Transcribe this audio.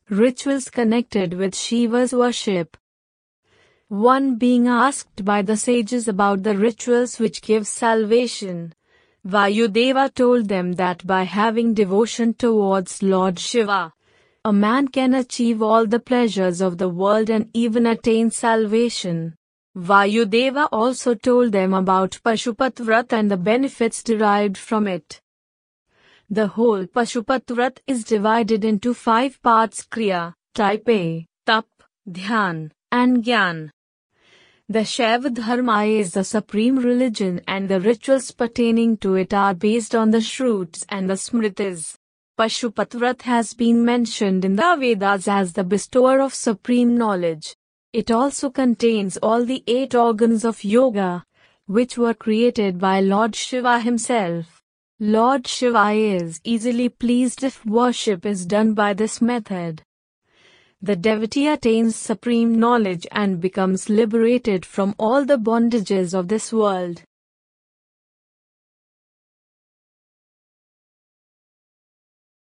Rituals connected with Shiva's worship. One being asked by the sages about the rituals which give salvation. Vayudeva told them that by having devotion towards Lord Shiva, a man can achieve all the pleasures of the world and even attain salvation. Vayudeva also told them about Pashupat Vrat and the benefits derived from it. The whole Pashupat Vrat is divided into 5 parts: Kriya, type A, Tap, Dhyan, and Gyan. The Shaiva Dharma is the supreme religion and the rituals pertaining to it are based on the Shrutis and the Smritis. Pashupat Vrat has been mentioned in the Vedas as the bestower of supreme knowledge. It also contains all the 8 organs of yoga, which were created by Lord Shiva himself. Lord Shiva is easily pleased if worship is done by this method. The devotee attains supreme knowledge and becomes liberated from all the bondages of this world.